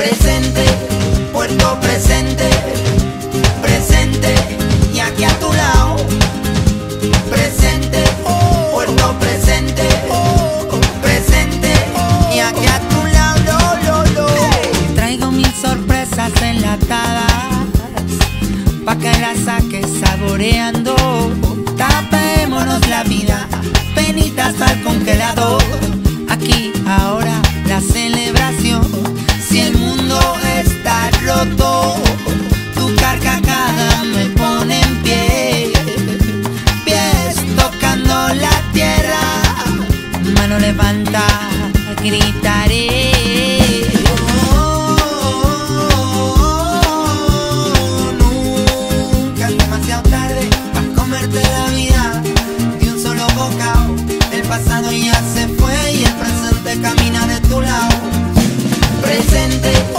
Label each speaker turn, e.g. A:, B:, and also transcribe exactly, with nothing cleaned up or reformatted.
A: Presente, puerto presente, presente y aquí a tu lado. Presente, puerto presente, presente y aquí a tu lado. Lo, lo, lo.
B: Traigo mil sorpresas enlatadas pa' que las saques saboreando. Tapémonos la vida, penitas al congelador. Aquí, ahora, la celebración. Si el mundo está roto, tu carcajada me pone en pie. Pies tocando la tierra, mano levanta, gritaré.
A: Oh, nunca es demasiado tarde para comerte la vida de un solo bocado. El pasado ya se fue y el presente camina de tu lado. Presente,